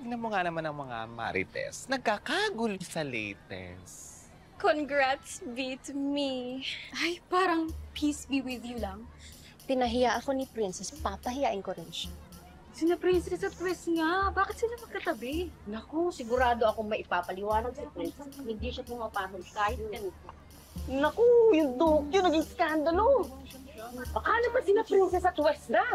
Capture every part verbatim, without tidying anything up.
tignan mo nga naman ang mga marites. Nagkakagulo sa latest. Congrats, beat me. Ay, parang peace be with you lang. Pinahiya ako ni Princess, papahiyain ko rin siya. Sina Princess at Wes nga, bakit sila magkatabi? Naku, sigurado akong maipapaliwanag si Princess. Hindi siya pumapasok kahit ganito. Naku, yung Tokyo, naging skandalo. Akala ba sila Princess at Wes na?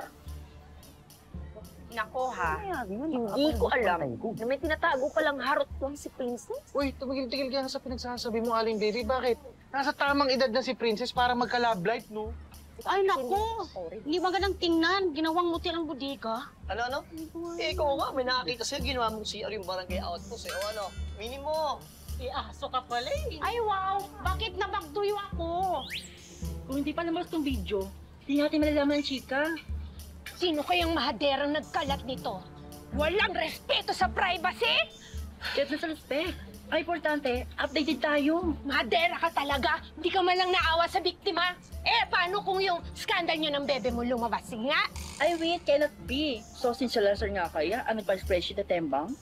Nako ha, Hindi ko alam na may tinatago palang harot lang si Princess. Uy, tumigil-tigil ka sa pinagsasabi mo, Aling Baby. Bakit? Nasa tamang edad na si Princess para magka-love life, no? Ay, naku! Hindi magandang tingnan. Ginawang muti ang bodega. ano ano? Eh, ikaw nga, may nakakita sa'yo, ginawa mong C R yung barangay outpost eh. O ano, minimo. Eh, aso ka pala eh. Ay, wow! Bakit nabagtuyo ako? Kung hindi pa naman itong video, hindi natin malalaman ang chika. Sino kayang mahaderang nagkalat nito? Walang respeto sa privacy? Kahit na sa respect. Ang importante, updated tayo. Mahadera ka talaga. Hindi ka man lang naawa sa biktima. Eh, paano kung yung scandal niyo ng bebe mo lumabas nga? Ay, wait, cannot be. So, since sa Lazar nga kaya, ano pa spreadsheet na tembang?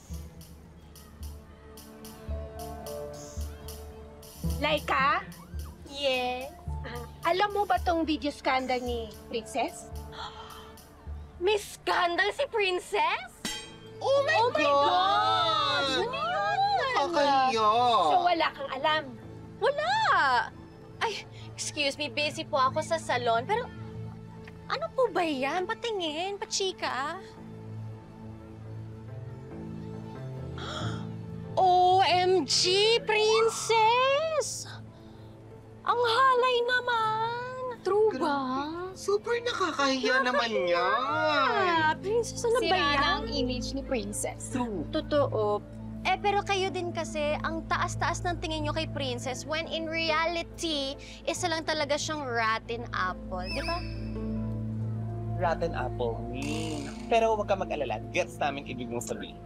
Laika, Yes. alam mo ba tong video scandal ni Princess? May scandal si Princess? Oh my, Oh my God! God! Ano yun? Kakahiya! So wala kang alam. Wala! Ay, excuse me, busy po ako sa salon. Pero, ano po ba yan? Patingin, pachika. O M G, Princess! Ang halay naman! True ba? Super nakakahiya naman yan! Ah, Princess, ano ba Sira yan? na ang image ni Princess. Totoo. Eh, pero kayo din kasi, ang taas-taas ng tingin nyo kay Princess when in reality, isa lang talaga siyang rotten apple, di ba? Rotten apple, me. Pero huwag ka mag-alala. Gets namin ibig mong sabihin.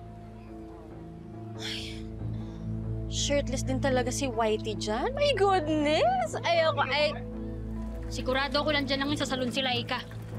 Shirtless din talaga si Whitey dyan. My goodness! Ayoko, ay... Sigurado ako lang dyan lang sa salon si Laika.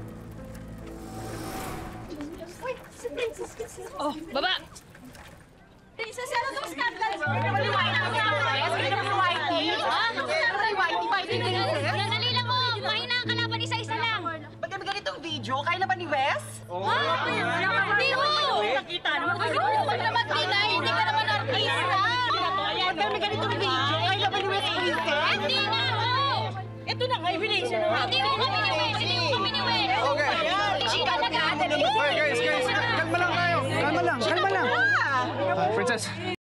Oh, baba! Princess, ano itong scandal? Ano ni Whitey? Ano ni Whitey? Ha? Ano ni Whitey? Whitey na yun? Dali lang mo! Mahina ang kalaban, isa-isa lang! Ba't kami ganitong video? Kaya na ba ni Wes? Ha? Hindi mo! Nakita naman Ano naman naman, Tina? Hindi ka naman artista! Ba't kami ganitong video? Kaya na ba ni Wes Princess? Hindi na! Ito na nga, ebidensya na nga. Hindi mo kami ni Wes! Hindi mo kami ni Wes! Okay. Chika na ka! Okay, guys, guys. Kalma lang kayo. Kalma lang, kalma lang. Princess,